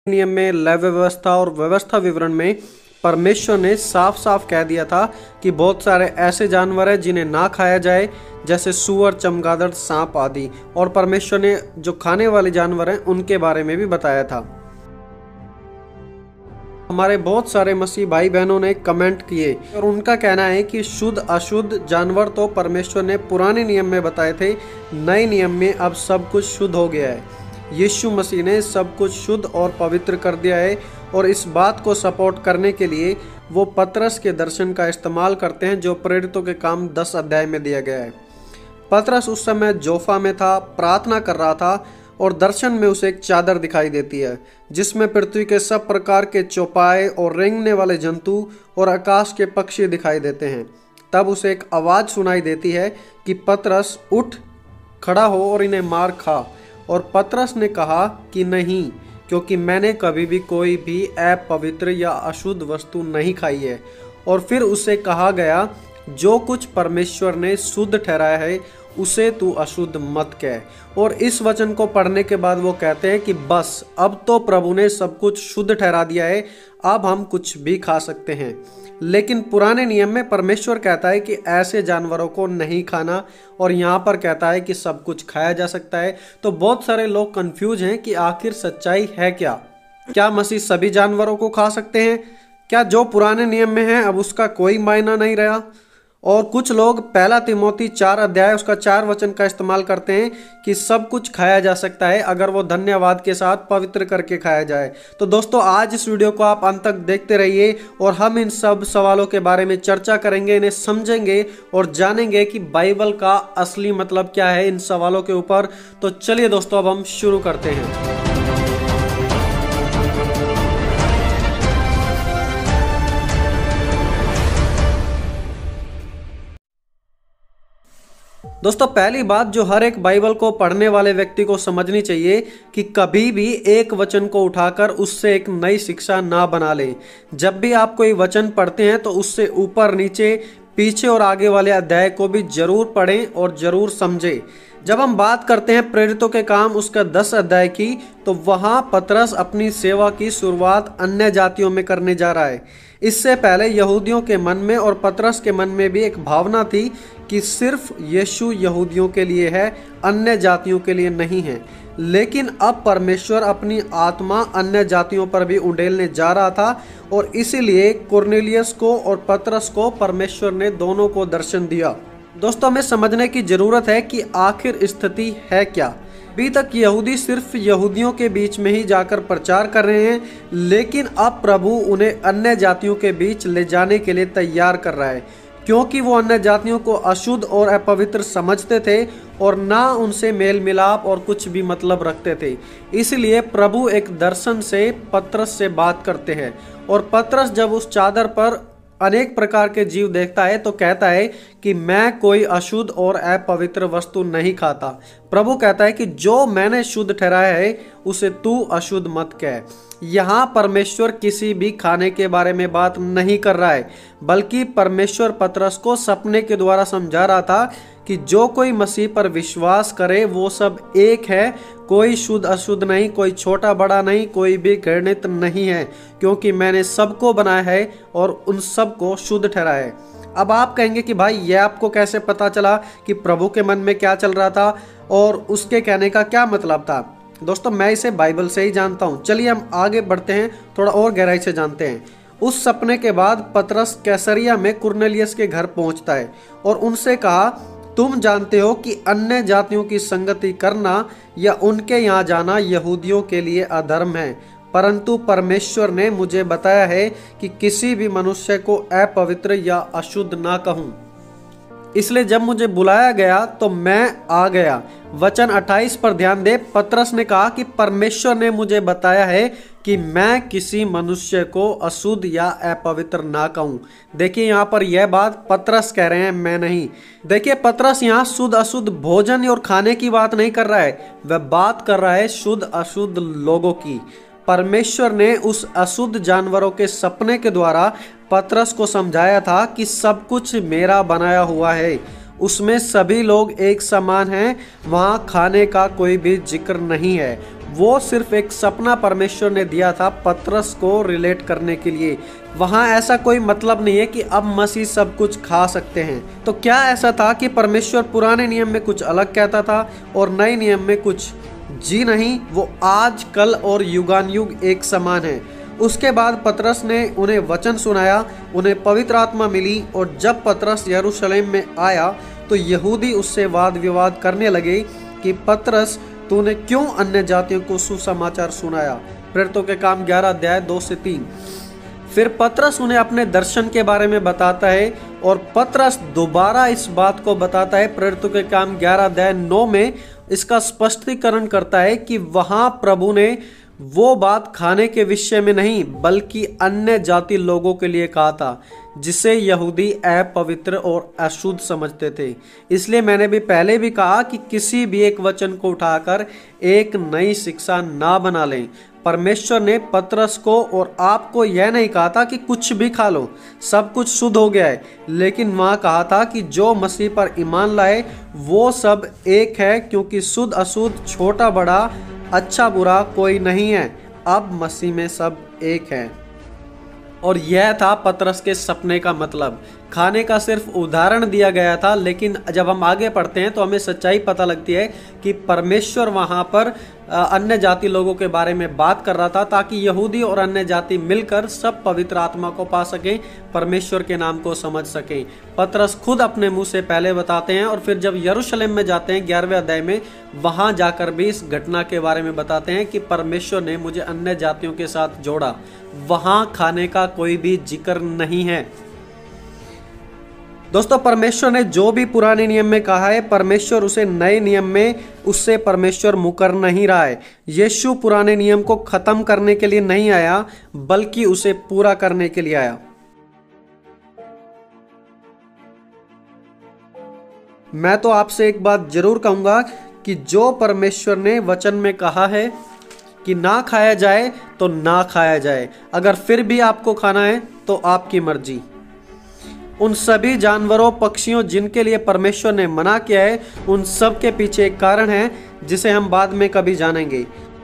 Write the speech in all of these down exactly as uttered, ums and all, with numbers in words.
नियम में, लय व्यवस्था और व्यवस्था विवरण में परमेश्वर ने साफ साफ कह दिया था कि बहुत सारे ऐसे जानवर हैं जिन्हें ना खाया जाए, जैसे सूअर, चमगादड़, सांप आदि। और परमेश्वर ने जो खाने वाले जानवर हैं उनके बारे में भी बताया था। हमारे बहुत सारे मसीह भाई बहनों ने कमेंट किए और उनका कहना है कि शुद्ध अशुद्ध जानवर तो परमेश्वर ने पुराने नियम में बताए थे, नए नियम में अब सब कुछ शुद्ध हो गया है। यीशु मसीह ने सब कुछ शुद्ध और पवित्र कर दिया है और इस बात को सपोर्ट करने के लिए वो पतरस के दर्शन का इस्तेमाल करते हैं जो प्रेरितों के काम दस अध्याय में दिया गया है। पतरस उस समय जोफा में था, प्रार्थना कर रहा था और दर्शन में उसे एक चादर दिखाई देती है जिसमें पृथ्वी के सब प्रकार के चौपाए और रेंगने वाले जंतु और आकाश के पक्षी दिखाई देते हैं। तब उसे एक आवाज़ सुनाई देती है कि पतरस उठ खड़ा हो और इन्हें मार खा। और पतरस ने कहा कि नहीं, क्योंकि मैंने कभी भी कोई भी अपवित्र या अशुद्ध वस्तु नहीं खाई है। और फिर उसे कहा गया, जो कुछ परमेश्वर ने शुद्ध ठहराया है उसे तू अशुद्ध मत कह। और इस वचन को पढ़ने के बाद वो कहते हैं कि बस अब तो प्रभु ने सब कुछ शुद्ध ठहरा दिया है, अब हम कुछ भी खा सकते हैं। लेकिन पुराने नियम में परमेश्वर कहता है कि ऐसे जानवरों को नहीं खाना और यहाँ पर कहता है कि सब कुछ खाया जा सकता है। तो बहुत सारे लोग कंफ्यूज हैं कि आखिर सच्चाई है क्या। क्या मसीह सभी जानवरों को खा सकते हैं? क्या जो पुराने नियम में है अब उसका कोई मायना नहीं रहा? और कुछ लोग पहला तिमोथी चार अध्याय उसका चार वचन का इस्तेमाल करते हैं कि सब कुछ खाया जा सकता है अगर वो धन्यवाद के साथ पवित्र करके खाया जाए। तो दोस्तों, आज इस वीडियो को आप अंत तक देखते रहिए और हम इन सब सवालों के बारे में चर्चा करेंगे, इन्हें समझेंगे और जानेंगे कि बाइबल का असली मतलब क्या है इन सवालों के ऊपर। तो चलिए दोस्तों, अब हम शुरू करते हैं। दोस्तों, पहली बात जो हर एक बाइबल को पढ़ने वाले व्यक्ति को समझनी चाहिए कि कभी भी एक वचन को उठाकर उससे एक नई शिक्षा ना बना ले। जब भी आप कोई वचन पढ़ते हैं तो उससे ऊपर नीचे पीछे और आगे वाले अध्याय को भी जरूर पढ़ें और जरूर समझें। जब हम बात करते हैं प्रेरितों के काम उसका दस अध्याय की, तो वहां पतरस अपनी सेवा की शुरुआत अन्य जातियों में करने जा रहा है। इससे पहले यहूदियों के मन में और पतरस के मन में भी एक भावना थी कि सिर्फ यीशु यहूदियों के लिए है, अन्य जातियों के लिए नहीं है। लेकिन अब परमेश्वर अपनी आत्मा अन्य जातियों पर भी उंडेलने जा रहा था और इसीलिए कुरनेलियस को और पतरस को परमेश्वर ने दोनों को दर्शन दिया। दोस्तों, हमें समझने की जरूरत है कि आखिर स्थिति है क्या। अभी तक यहूदी सिर्फ यहूदियों के बीच में ही जाकर प्रचार कर रहे हैं, लेकिन अब प्रभु उन्हें अन्य जातियों के बीच ले जाने के लिए तैयार कर रहा है, क्योंकि वो अन्य जातियों को अशुद्ध और अपवित्र समझते थे और ना उनसे मेल मिलाप और कुछ भी मतलब रखते थे। इसलिए प्रभु एक दर्शन से पतरस से बात करते हैं और पतरस जब उस चादर पर अनेक प्रकार के जीव देखता है तो कहता है कि मैं कोई अशुद्ध और अपवित्र वस्तु नहीं खाता। प्रभु कहता है कि जो मैंने शुद्ध ठहराया है उसे तू अशुद्ध मत कह। यहाँ परमेश्वर किसी भी खाने के बारे में बात नहीं कर रहा है, बल्कि परमेश्वर पतरस को सपने के द्वारा समझा रहा था कि जो कोई मसीह पर विश्वास करे वो सब एक है, कोई शुद्ध अशुद्ध नहीं, कोई छोटा बड़ा नहीं, कोई भी घृणित नहीं है, क्योंकि मैंने सबको बनाया है और उन सबको शुद्ध ठहराया है। अब आप कहेंगे कि भाई ये आपको कैसे पता चला कि प्रभु के मन में क्या चल रहा था और उसके कहने का क्या मतलब था? दोस्तों, मैं इसे बाइबल से ही जानता हूँ। चलिए हम आगे बढ़ते हैं, थोड़ा और गहराई से जानते हैं। उस सपने के बाद पतरस कैसरिया में कुरनेलियस के घर पहुंचता है और उनसे कहा, तुम जानते हो कि अन्य जातियों की संगति करना या उनके यहाँ जाना यहूदियों के लिए अधर्म है, परंतु परमेश्वर ने मुझे बताया है कि किसी भी मनुष्य को अपवित्र या अशुद्ध ना कहूँ। इसलिए जब मुझे बुलाया गया तो मैं आ गया। वचन अट्ठाईस पर ध्यान दे। पतरस ने कहा कि परमेश्वर ने मुझे बताया है कि मैं किसी मनुष्य को अशुद्ध या अपवित्र ना कहूँ। देखिए, यहाँ पर यह बात पतरस कह रहे हैं, मैं नहीं। देखिए, पतरस यहाँ शुद्ध अशुद्ध भोजन और खाने की बात नहीं कर रहा है, वह बात कर रहा है शुद्ध अशुद्ध लोगों की। परमेश्वर ने उस अशुद्ध जानवरों के सपने के द्वारा पतरस को समझाया था कि सब कुछ मेरा बनाया हुआ है, उसमें सभी लोग एक समान हैं, वहाँ खाने का कोई भी जिक्र नहीं है। वो सिर्फ एक सपना परमेश्वर ने दिया था पतरस को रिलेट करने के लिए। वहाँ ऐसा कोई मतलब नहीं है कि अब मसीह सब कुछ खा सकते हैं। तो क्या ऐसा था कि परमेश्वर पुराने नियम में कुछ अलग कहता था और नए नियम में कुछ? जी नहीं, वो आज कल और युगान युग एक समान है। उसके बाद पतरस ने उन्हें वचन सुनाया, उन्हें पवित्र आत्मा मिली, और जब पतरस यरूशलेम में आया तो यहूदी उससे वाद विवाद करने लगे कि पतरस, तूने क्यों अन्य जातियों को सुसमाचार सुनाया। प्रेरितों के काम ग्यारह अध्याय दो से तीन। फिर पतरस उन्हें अपने दर्शन के बारे में बताता है और पतरस दोबारा इस बात को बताता है। प्रेरितों के काम ग्यारह अध्याय नौ में इसका स्पष्टीकरण करता है कि वहां प्रभु ने वो बात खाने के विषय में नहीं बल्कि अन्य जाति लोगों के लिए कहा था, जिसे यहूदी अपवित्र और अशुद्ध समझते थे। इसलिए मैंने भी पहले भी कहा कि किसी भी एक वचन को उठाकर एक नई शिक्षा ना बना लें। परमेश्वर ने पतरस को और आपको यह नहीं कहा था कि कुछ भी खा लो, सब कुछ शुद्ध हो गया है, लेकिन वहाँ कहा था कि जो मसीह पर ईमान लाए वो सब एक है, क्योंकि शुद्ध अशुद्ध, छोटा बड़ा, अच्छा बुरा कोई नहीं है, अब मसीह में सब एक है। और यह था पतरस के सपने का मतलब। खाने का सिर्फ उदाहरण दिया गया था, लेकिन जब हम आगे पढ़ते हैं तो हमें सच्चाई पता लगती है कि परमेश्वर वहां पर अन्य जाति लोगों के बारे में बात कर रहा था, ताकि यहूदी और अन्य जाति मिलकर सब पवित्र आत्मा को पा सकें, परमेश्वर के नाम को समझ सकें। पतरस खुद अपने मुंह से पहले बताते हैं, और फिर जब यरूशलेम में जाते हैं ग्यारहवें अध्याय में, वहां जाकर भी इस घटना के बारे में बताते हैं कि परमेश्वर ने मुझे अन्य जातियों के साथ जोड़ा। वहां खाने का कोई भी जिक्र नहीं है। दोस्तों, परमेश्वर ने जो भी पुराने नियम में कहा है, परमेश्वर उसे नए नियम में उससे परमेश्वर मुकर नहीं रहा है। यीशु पुराने नियम को खत्म करने के लिए नहीं आया, बल्कि उसे पूरा करने के लिए आया। मैं तो आपसे एक बात जरूर कहूंगा कि जो परमेश्वर ने वचन में कहा है कि ना खाया जाए तो ना खाया जाए। अगर फिर भी आपको खाना है तो आपकी मर्जी। उन सभी जानवरों, पक्षियों जिनके लिए परमेश्वर ने मना किया है, उन सब के पीछे एक कारण है जिसे हम बाद में कभी जानेंगे।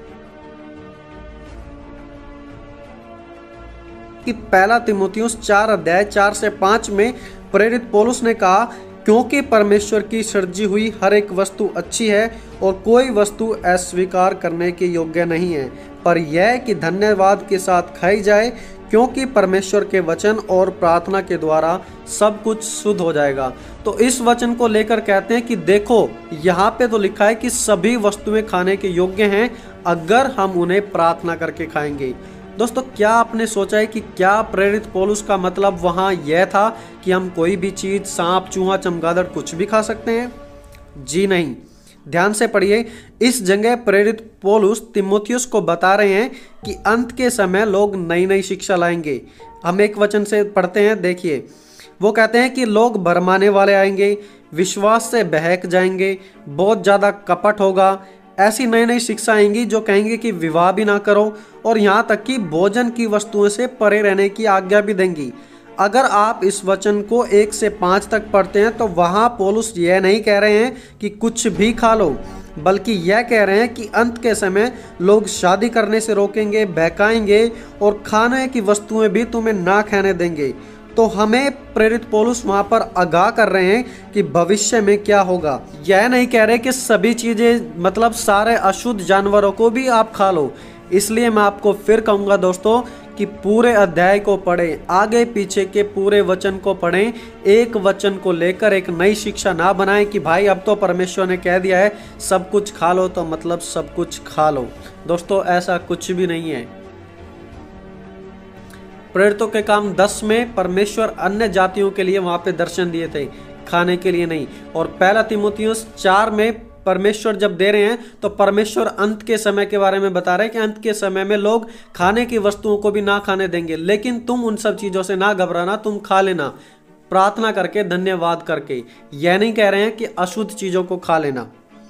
कि पहला तीमुथियुस चार अध्याय चार से पांच में प्रेरित पौलुस ने कहा, क्योंकि परमेश्वर की सृजी हुई हर एक वस्तु अच्छी है और कोई वस्तु अस्वीकार करने के योग्य नहीं है, पर यह कि धन्यवाद के साथ खाई जाए, क्योंकि परमेश्वर के वचन और प्रार्थना के द्वारा सब कुछ शुद्ध हो जाएगा। तो इस वचन को लेकर कहते हैं कि देखो, यहाँ पे तो लिखा है कि सभी वस्तुएं खाने के योग्य हैं अगर हम उन्हें प्रार्थना करके खाएंगे। दोस्तों, क्या आपने सोचा है कि क्या प्रेरित पौलुस का मतलब वहाँ यह था कि हम कोई भी चीज़, सांप, चूहा, चमगादड़ कुछ भी खा सकते हैं? जी नहीं। ध्यान से पढ़िए। इस जगह प्रेरित पौलुस तीमुथियुस को बता रहे हैं कि अंत के समय लोग नई नई शिक्षा लाएंगे। हम एक वचन से पढ़ते हैं, देखिए। वो कहते हैं कि लोग भरमाने वाले आएंगे, विश्वास से बहक जाएंगे, बहुत ज़्यादा कपट होगा, ऐसी नई नई शिक्षा आएंगी जो कहेंगे कि विवाह भी ना करो, और यहाँ तक कि भोजन की वस्तुओं से परे रहने की आज्ञा भी देंगी। अगर आप इस वचन को एक से पाँच तक पढ़ते हैं तो वहाँ पौलुस यह नहीं कह रहे हैं कि कुछ भी खा लो, बल्कि यह कह रहे हैं कि अंत के समय लोग शादी करने से रोकेंगे, बहकाएंगे और खाने की वस्तुएं भी तुम्हें ना खाने देंगे। तो हमें प्रेरित पौलुस वहाँ पर आगाह कर रहे हैं कि भविष्य में क्या होगा। यह नहीं कह रहे कि सभी चीज़ें, मतलब सारे अशुद्ध जानवरों को भी आप खा लो। इसलिए मैं आपको फिर कहूँगा दोस्तों कि पूरे अध्याय को पढ़ें, आगे पीछे के पूरे वचन को पढ़ें, एक वचन को लेकर एक नई शिक्षा ना बनाएं कि भाई अब तो परमेश्वर ने कह दिया है सब कुछ खा लो तो मतलब सब कुछ खा लो। दोस्तों, ऐसा कुछ भी नहीं है। प्रेरितों के काम दस में परमेश्वर अन्य जातियों के लिए वहां पे दर्शन दिए थे, खाने के लिए नहीं। और पहला तीमुथियुस चार में परमेश्वर जब दे रहे हैं तो परमेश्वर अंत के समय के बारे में बता रहे हैं कि अंत के समय में लोग खाने की वस्तुओं को भी ना खाने देंगे, लेकिन तुम उन सब चीजों से ना घबराना, तुम खा लेना प्रार्थना करके, धन्यवाद करके। यह नहीं कह रहे हैं कि अशुद्ध चीजों को खा लेना।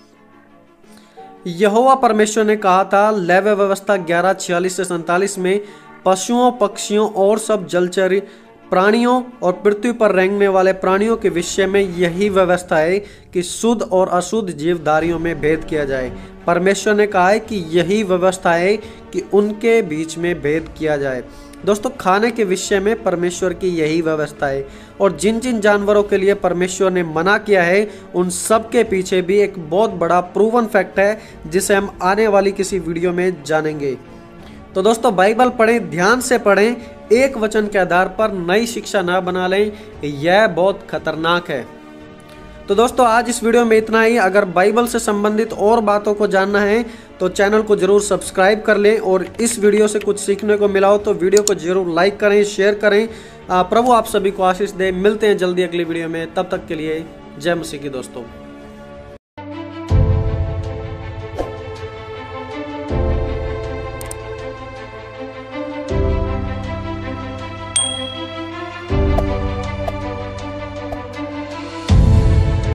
यहोवा परमेश्वर ने कहा था लेवी व्यवस्था ग्यारह छियालीस से सैंतालीस में, पशुओं, पक्षियों और सब जलचर प्राणियों और पृथ्वी पर रेंगने वाले प्राणियों के विषय में यही व्यवस्था है कि शुद्ध और अशुद्ध जीवधारियों में भेद किया जाए। परमेश्वर ने कहा है कि यही व्यवस्था है कि उनके बीच में भेद किया जाए। दोस्तों, खाने के विषय में परमेश्वर की यही व्यवस्था है और जिन जिन जानवरों के लिए परमेश्वर ने मना किया है उन सब के पीछे भी एक बहुत बड़ा प्रूवन फैक्ट है, जिसे हम आने वाली किसी वीडियो में जानेंगे। तो दोस्तों, बाइबल पढ़ें, ध्यान से पढ़ें, एक वचन के आधार पर नई शिक्षा ना बना लें, यह बहुत खतरनाक है। तो दोस्तों, आज इस वीडियो में इतना ही। अगर बाइबल से संबंधित और बातों को जानना है तो चैनल को जरूर सब्सक्राइब कर लें और इस वीडियो से कुछ सीखने को मिला हो तो वीडियो को जरूर लाइक करें, शेयर करें। प्रभु आप सभी को आशीष दे। मिलते हैं जल्दी अगली वीडियो में, तब तक के लिए जय मसीह की दोस्तों।